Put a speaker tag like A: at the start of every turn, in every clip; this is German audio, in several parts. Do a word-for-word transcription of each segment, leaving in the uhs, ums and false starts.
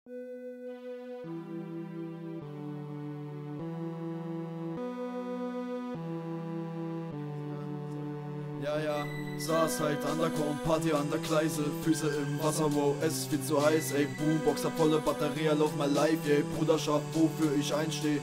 A: Ja, ja, saß halt an der Korn, Party an der Gleise, Füße im Wasser, wow, es ist viel zu heiß, ey, Boomboxer, volle Batterie, lauf mal live, ey, Bruderschaft, wofür ich einsteh.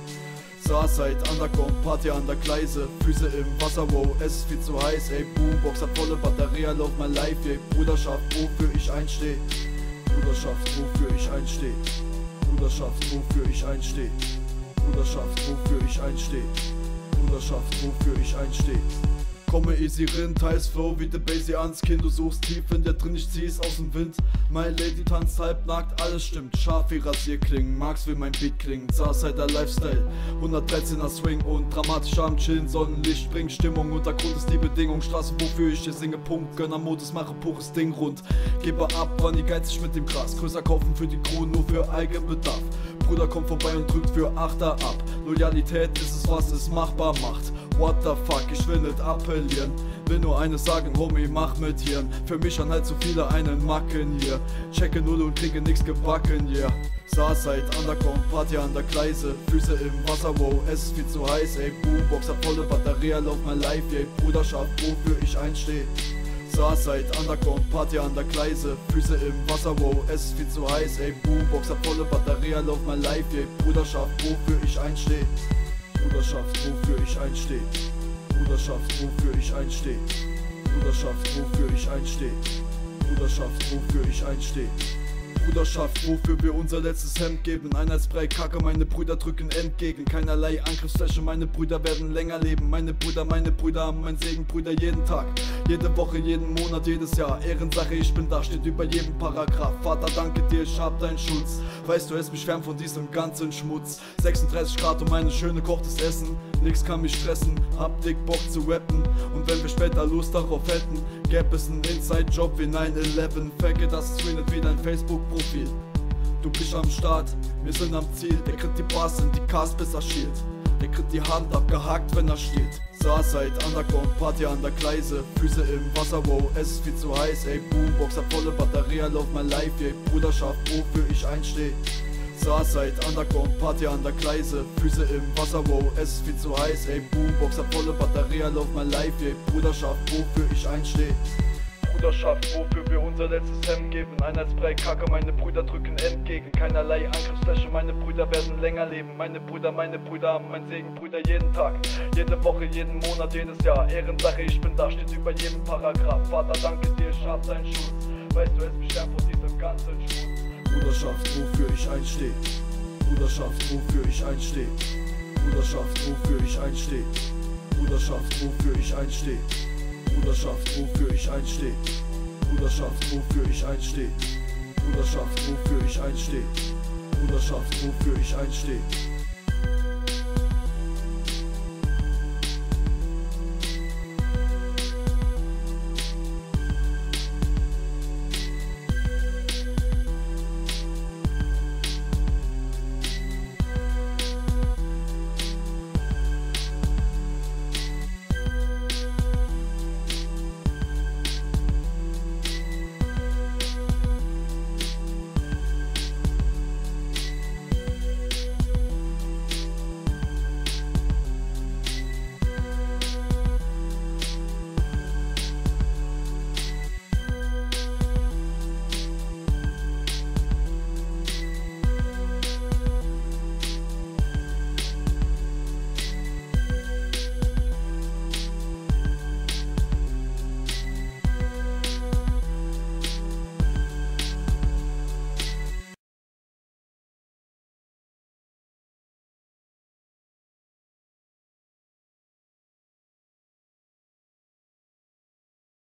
A: Saß halt an der Korn, Party an der Gleise, Füße im Wasser, wow, es ist viel zu heiß, ey, Boomboxer, volle Batterie, lauf mal live, ey, Bruderschaft, wofür ich einsteh. Bruderschaft, wofür ich einsteh. Bruderschaft, wofür ich einsteh. Bruderschaft, wofür ich einsteh. Bruderschaft, wofür ich einsteh. Komme easy rin, teils Flow wie the Basie ans Kind. Du suchst tief in der drin, ich zieh's aus dem Wind. My Lady tanzt halbnackt, alles stimmt. Scharf wie Rasierklingen, magst wie mein Beat klingt. Saarsider Lifestyle, hundertdreizehner Swing und dramatisch am Chillen. Sonnenlicht bringt Stimmung, Untergrund ist die Bedingung. Straße, wofür ich hier singe, Punkt. Gönnermodus, mache pures Ding rund. Gebe ab, wann die geizig mit dem Gras. Größer kaufen für die Crew, nur für Eigenbedarf. Bruder kommt vorbei und drückt für Achter ab. Loyalität ist es, was es machbar macht. What the fuck, ich will nicht appellieren. Will nur eines sagen, Homie, mach mit Hirn. Für mich an halt so viele einen Macken hier. Checke null und kriege nix gebacken, yeah. Saß halt an der Korn, Party an der Gleise, Füße im Wasser, wow, es ist viel zu heiß, ey, Boomboxer, volle Batterie, lauf mal live, ey, Bruderschaft, wofür ich einsteh. Saß halt an der Korn, Party an der Gleise, Füße im Wasser, wow, es ist viel zu heiß, ey, Boomboxer, volle Batterie, lauf mal live, ey, Bruderschaft, wofür ich einsteh. Bruderschaft, wofür ich einsteh. Bruderschaft, wofür ich einsteh. Bruderschaft, wofür ich einsteh. Bruderschaft, wofür ich einsteh. Bruderschaft, wofür wir unser letztes Hemd geben. Einheitsbrei Kacke, meine Brüder drücken entgegen. Keinerlei Angriffsfläche, meine Brüder werden länger leben. Meine Brüder, meine Brüder haben mein Segen, Brüder jeden Tag. Jede Woche, jeden Monat, jedes Jahr. Ehrensache, ich bin da, steht über jedem Paragraph. Vater, danke dir, ich hab deinen Schutz. Weißt du, hältst mich fern von diesem ganzen Schmutz. sechsunddreißig Grad und meine schöne kochtes Essen. Nix kann mich stressen, hab dick Bock zu rappen. Und wenn wir später Lust darauf hätten, gäbe es einen Inside-Job wie nine eleven. Facke, das ist nicht wie dein Facebook-Profil. Du bist am Start, wir sind am Ziel. Der kriegt die Bars in die Cast besser schielt. Der kriegt die Hand abgehakt, wenn er steht. Saß halt an der Korn, Party an der Gleise, Füße im Wasser, wow, es ist viel zu heiß, ey, Boomboxer, volle Batterie, lauf mal live, ey, Bruderschaft, wofür ich einsteh. Saß halt an der Korn, Party an der Gleise, Füße im Wasser, wow, es ist viel zu heiß, ey, Boomboxer, volle Batterie, lauf mal live, ey, Bruderschaft, wofür ich einsteh. Bruderschaft, wofür wir unser letztes Hemd geben. Einheitsbrei Kacke, meine Brüder drücken entgegen. Keinerlei Angriffsfläche, meine Brüder werden länger leben. Meine Brüder, meine Brüder haben mein Segen, Brüder jeden Tag. Jede Woche, jeden Monat, jedes Jahr. Ehrensache, ich bin da, steht über jedem Paragraph. Vater, danke dir, ich hab deinen Schutz. Weißt du, es mich fern von diesem ganzen Schmutz. Bruderschaft, wofür ich einsteh. Bruderschaft, wofür ich einsteh. Bruderschaft, wofür ich einsteh. Bruderschaft, wofür ich einsteh. Bruderschaft, wofür ich einsteh. Bruderschaft, wofür ich einsteh. Bruderschaft, wofür ich einsteh. Bruderschaft, wofür ich einsteh.